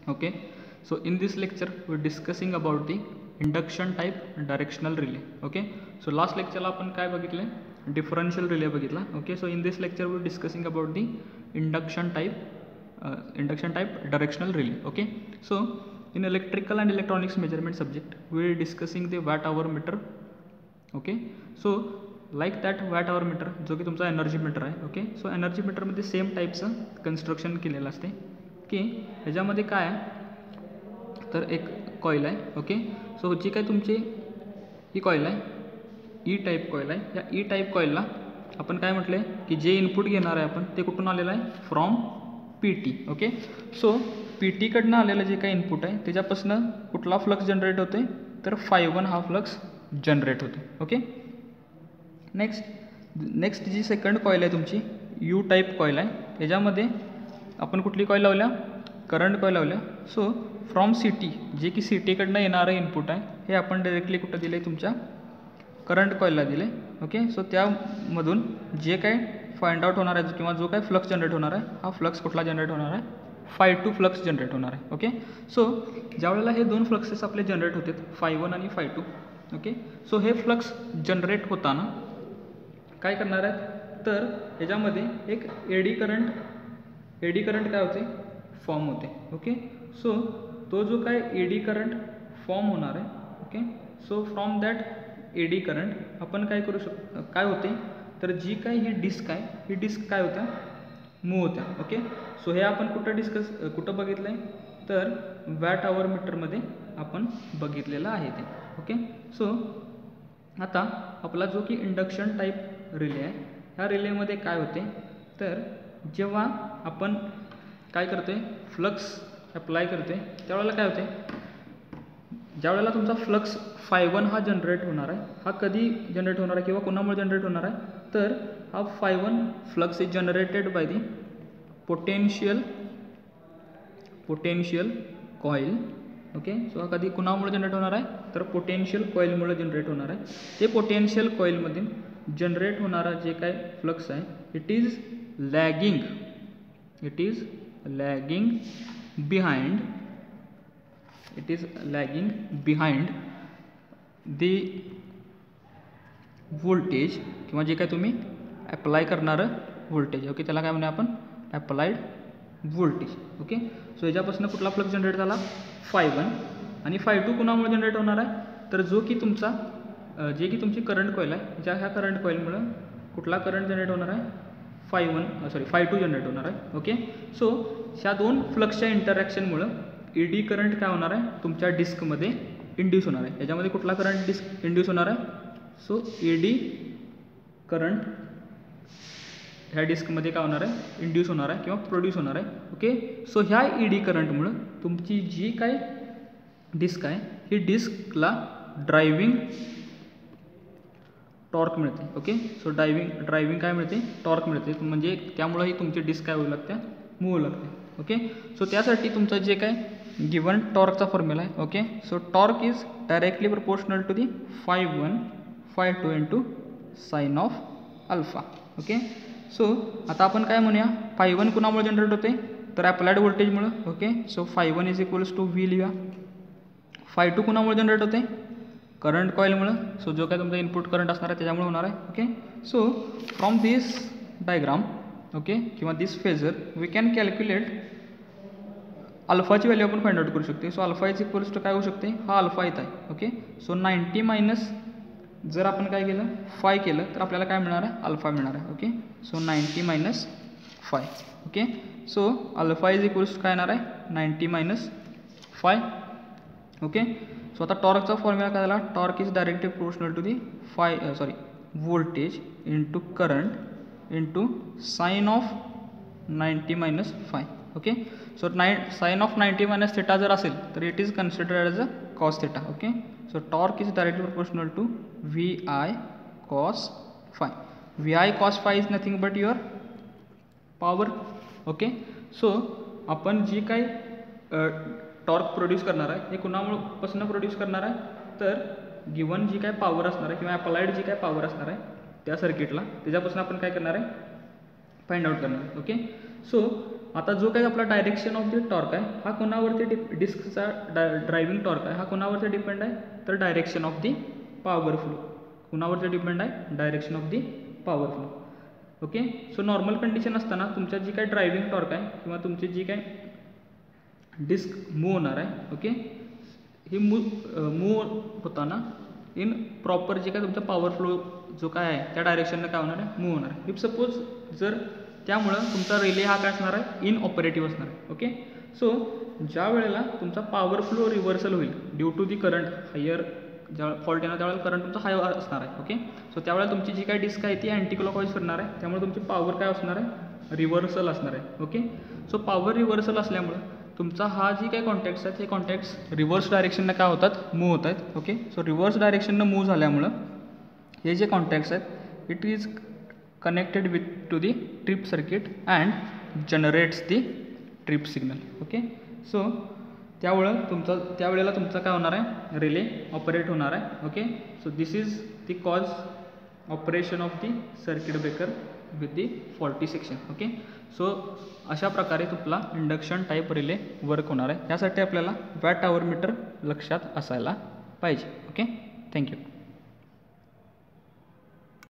Okay, so in this lecture we're discussing about the induction type directional relay. Okay, so last lecture ला आपण काय बघितले, differential relay बघितला. Okay, so in this lecture we're discussing about the induction type directional relay. Okay, so in electrical and electronics measurement subject we're discussing the watt hour meter. Okay, so like that watt hour meter जो की तुमचा energy meter आहे. Okay, so energy मीटरमध्ये same टाईपचं construction केलेलं असते की ह्याच्यामध्ये काय आहे तर एक कॉईल आहे. ओके, सो जी काय तुमची ही कॉईल आहे ई टाईप कॉईल आहे. या ई टाईप कॉईलला आपण काय म्हटलं आहे की जे इनपुट घेणार आहे आपण ते कुठून आलेलं आहे, from P T. Okay, so P टीकडनं आलेलं जे काही इनपुट आहे त्याच्यापासून कुठला फ्लक्स जनरेट होते तर φ1 हा फ्लक्स जनरेट होतो. ओके, नेक्स्ट जी सेकंड कॉईल आहे तुमची यू टाईप कॉईल आहे. याच्यामध्ये आपण कुठली कॉईल लावल्या, करंट कॉईल लावल्या. सो फ्रॉम सी टी जे की सी टीकडनं येणारं इनपुट आहे हे आपण डायरेक्टली कुठं दिले, तुमच्या करंट कॉईलला दिले. ओके, सो त्यामधून जे काय फाइंड आउट होणार आहे किंवा जो काय फ्लक्स जनरेट होणार आहे हा फ्लक्स कुठला जनरेट होणार आहे, φ2 फ्लक्स जनरेट होणार आहे. ओके, सो ज्यावेळेला हे दोन फ्लक्सेस आपले जनरेट होते φ1 आणि φ2. ओके, सो हे फ्लक्स जनरेट होताना काय करणार आहे तर ह्याच्यामध्ये एक एडी करंट काय होते, फॉर्म होते. ओके, सो तो जो काय एडी करंट फॉर्म होणार आहे. Okay, so from that eddy current आपण काय करू शकतो, काय होते तर जी काय ही डिस्क आहे ही डिस्क काय होत्या, मूव्ह होत्या. ओके, सो हे आपण कुठं बघितलं आहे तर वॅट आवर मीटरमध्ये आपण बघितलेलं आहे ते. ओके, सो आता आपला जो की इंडक्शन टाईप रिले आहे ह्या रिलेमध्ये काय होते तर जेव्हा आपण काय करते फ्लक्स अप्लाय करते त्यावेळेला काय होते, ज्यावेळेला तुमचा फ्लक्स φ1 हा जनरेट होणार आहे, हा कधी जनरेट होणार आहे किंवा कोणामुळे जनरेट होणार आहे तर हा φ1 flux is generated by the potential coil. Okay, so हा कधी कुणामुळे जनरेट होणार आहे तर पोटेन्शियल कॉईलमुळे जनरेट होणार आहे. ते पोटेन्शियल कॉईलमधून जनरेट होणारा जे काय फ्लक्स आहे it is lagging behind the voltage किंवा जे काय तुम्ही अप्लाय करणारं व्होल्टेज. ओके, त्याला काय म्हणूया आपण, अप्लाइड व्होल्टेज. ओके, सो याच्यापासून कुठला फ्लक्स जनरेट झाला, φ1, आणि φ2 कुणामुळे जनरेट होणार आहे तर जो की तुमचा जे की तुमची करंट कॉईल आहे ह्या करंट कॉईलमुळं कुठला करंट जनरेट होणार आहे, φ2 जनरेट होणार आहे. ओके, सो ह्या दोन फ्लक्सच्या इंटरॅक्शनमुळं एडी करंट काय होणार आहे तुमच्या डिस्कमध्ये इंड्यूस होणार आहे. याच्यामध्ये कुठला करंट इंड्यूस होणार आहे, सो एडी करंट ह्या डिस्कमध्ये काय होणार आहे, इंड्यूस होणार आहे किंवा प्रोड्यूस होणार आहे. ओके, सो ह्या एडी करंटमुळं तुमची जी काय डिस्क आहे ही डिस्कला ड्रायव्हिंग टॉर्क मिळते. ओके, सो ड्रायव्हिंग काय मिळते, टॉर्क मिळते, म्हणजे त्यामुळे ही तुमची डिस्क काय होऊ लागते, मूव्ह लागते. ओके, सो त्यासाठी तुमचं जे काय गिवन टॉर्कचा फॉर्म्युला आहे. Okay, so torque is directly proportional to the φ1 φ2 into sine of alpha. Okay, so आता आपण काय म्हणूया, φ1 कुणामुळे जनरेट होते तर अप्लाइड व्होल्टेजमुळं. Okay, so φ1 is equals to V लिहा. φ2 कुणामुळे जनरेट होते, करंट कॉईलमुळं, सो जो काय तुमचा इनपुट करंट असणार आहे त्याच्यामुळे होणार आहे. Okay, so from this diagram okay किंवा this phasor we can calculate अल्फाची व्हॅल्यू आपण फाइंड आउट करू शकते. So alpha is equals to काय होऊ शकते, हा अल्फा येत आहे. ओके, सो 90 मायनस जर आपण काय केलं फाय केलं तर आपल्याला काय मिळणार आहे, अल्फा मिळणार आहे. Okay, so 90 minus phi. Okay, so alpha is equals to काय येणार आहे, 90 मायनस फाय. ओके, सो आता टॉर्कचा फॉर्म्युला काय झाला, torque is directly proportional to the voltage into current into sine of 90 minus phi. Okay, so sine of 90 minus theta जर असेल तर it is considered as a cos theta. Okay, so torque is directly proportional to VI cos phi. VI cos phi is nothing but your power. Okay, so आपण जी काही torque produce करणार आहे हे कुणापासून produce करणार आहे तर गिवन जी काय पॉवर असणार आहे किंवा अप्लाइड जी काय पॉवर असणार आहे त्या सर्किटला त्याच्यापासून आपण काय करणार आहे, फाइंड आउट करणार आहे. ओके, सो आता जो काही आपला डायरेक्शन ऑफ द टॉर्क आहे हा कोणावरती डिस्कचा ड्रायव्हिंग टॉर्क आहे हा कोणावरती डिपेंड आहे, तर direction of the power flow. कुणावरती डिपेंड आहे, direction of the power flow. Okay. So normal condition असताना तुमच्या जी काही ड्रायव्हिंग टॉर्क आहे किंवा तुमची जी काही डिस्क मूव्ह होणार आहे, ओके, ही मूव्ह होताना इन प्रॉपर जे काय तुमचा पॉवर फ्लो जो काय आहे त्या डायरेक्शननं काय होणार आहे, मूव्ह होणार आहे. इफ सपोज जर त्यामुळं तुमचा रिले हा काय असणार आहे, इन ऑपरेटिव्ह असणार आहे. ओके. सो ज्या वेळेला तुमचा पॉवर फ्लो रिव्हर्सल होईल due to the current higher, ज्या फॉल्ट येणार त्यावेळेला करंट तुमचा हाय असणार आहे. ओके. सो त्यावेळेला तुमची जी काही डिस्क आहे ती अँटी क्लॉकवाईज फिरणार आहे, त्यामुळे तुमची पॉवर काय असणार आहे, रिव्हर्सल असणार आहे. ओके. सो पॉवर रिव्हर्सल असल्यामुळं तुमचा हा जी काही कॉन्टॅक्ट्स आहेत हे कॉन्टॅक्ट्स रिव्हर्स डायरेक्शननं काय होतात, मूव्ह होत आहेत. ओके. सो रिव्हर्स डायरेक्शननं मूव्ह झाल्यामुळं हे जे कॉन्टॅक्ट्स आहेत it is connected with to the trip circuit and generates the trip signal. Okay. So त्यावेळेला तुमचा काय होणार आहे, रिले ऑपरेट होणार आहे. Okay. So this is the cause operation of the circuit breaker with the faulty section. Okay. So अशा प्रकारे तुमचा इंडक्शन टाईप रिले वर्क होणार आहे. यासाठी आपल्याला वॅट आवर मीटर लक्षात असायला पाहिजे. ओके. थँक्यू.